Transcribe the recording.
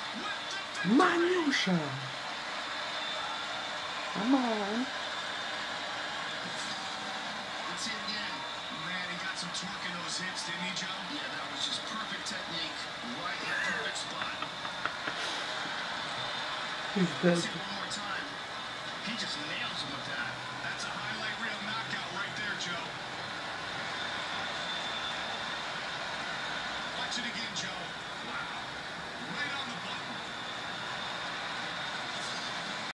Manyusha! Come on. Let's see again. Man, he got some torque in those hips, didn't he, Joe? Yeah, that was just perfect technique. Right in the perfect spot. He's Let's dead. see it one more time. He just nails him with that. That's a highlight reel knockout right there, Joe. Watch it again, Joe.